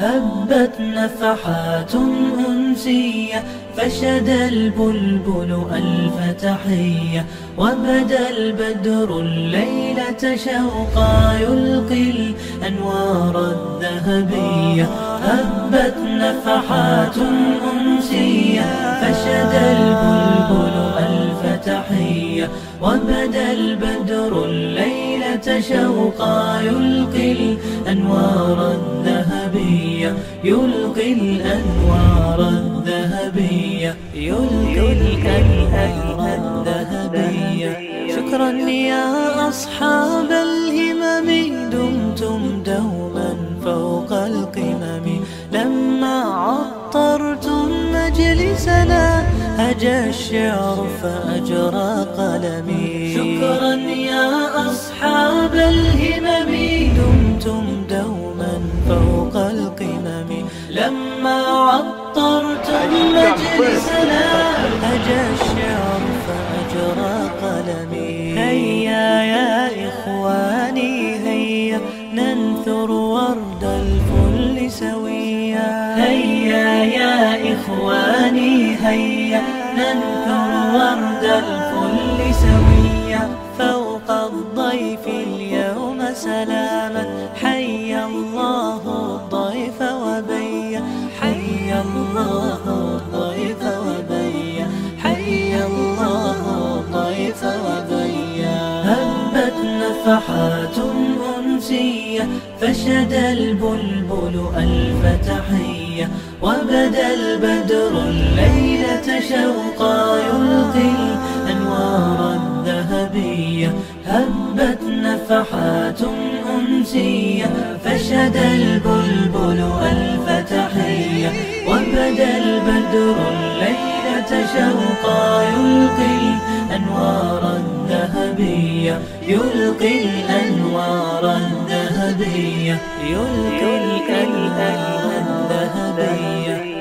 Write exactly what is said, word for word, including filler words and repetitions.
هبت نفحات أنسية فشد البلبل ألف تحية وبدا البدر الليلة شوقا يلقي الأنوار الذهبية. هبت نفحات أنسية فشد البلبل ألف تحية وبدا البدر الليلة شوقا يلقي الأنوار الذهبية يلقي الأنوار الذهبية يلقي الأنوار الذهبية. شكرا يا أصحاب الهمم دمتم دوما فوق القمم لما عطرتم مجلسنا هجا الشعر فأجرى قلمي. شكرا يا أصحاب الهمم دمتم دوما فوق القمم لما عطرتم مجلسنا هجا الشعر فأجرى قلمي. هيا يا إخواني هيا ننثر ورد الفل سويا. هيا يا إخواني هيا ننثر ورد الفل سويا فوق الضيف اليوم سلاما. حيا الله الضيف وبيا حيا الله الضيف وبيا حيا الله الضيف وبيا. هبت نفحات أنسية فشد البلبل ألف تحية وبدا البدر الليلة شوقا يلقي الأنوار الذهبية. هبت نفحات أنسية فشد البلبل ألف تحية وبدا البدر الليلة شوقا يلقي الأنوار الذهبية يلقي الأنوار الذهبية يلقي الأنوار الذهبية.